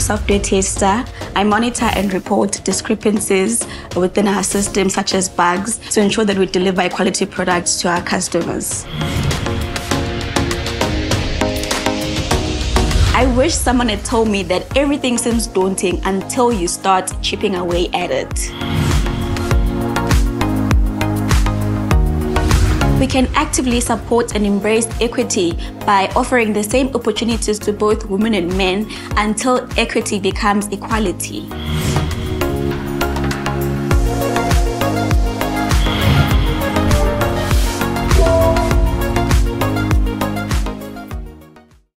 a software tester. I monitor and report discrepancies within our system, such as bugs, to ensure that we deliver quality products to our customers. I wish someone had told me that everything seems daunting until you start chipping away at it. We can actively support and embrace equity by offering the same opportunities to both women and men until equity becomes equality.